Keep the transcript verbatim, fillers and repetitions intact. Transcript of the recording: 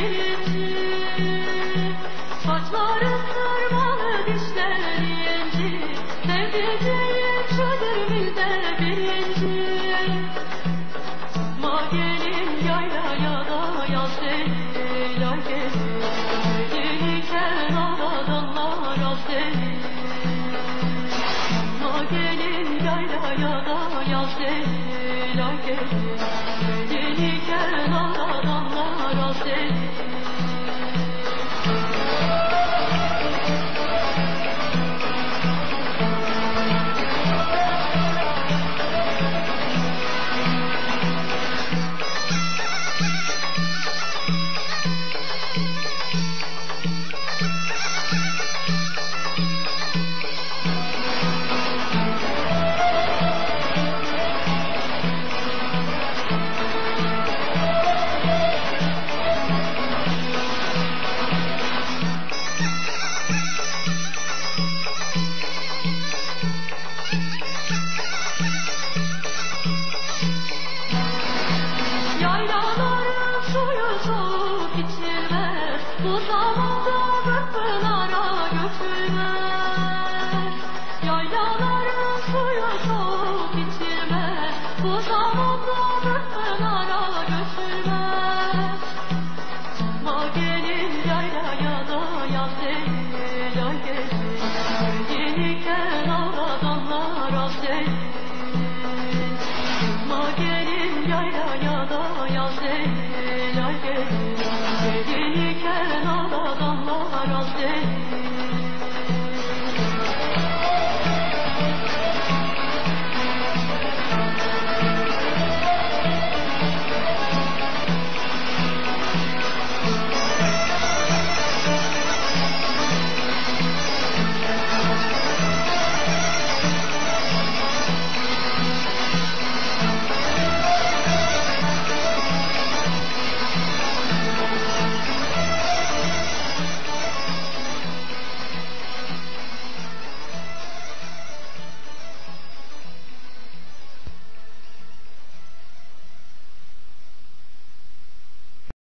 birinci. Saçları sırmalı, dişleri inci, sevdiceğim şudur bizde birinci. Ma gelin yaylaya da yaz değil, yay gelin, dili kenara dallar az değil. Ma gelin yaylaya da yaz değil, yay gelin, dili kenara dallar az değil. Yaylaların suyu soğuk içilmez, bu zamanda pınara götürmez. Yaylaların suyu soğuk içilmez, bu zamanda pınara götürmez. Ma gelin yaylaya da yaz değil, yay gelin, dili kenara dallar az değil. Ma gelin yaylaya da yaz değil, yay gelin, dili kenara dallar az değil.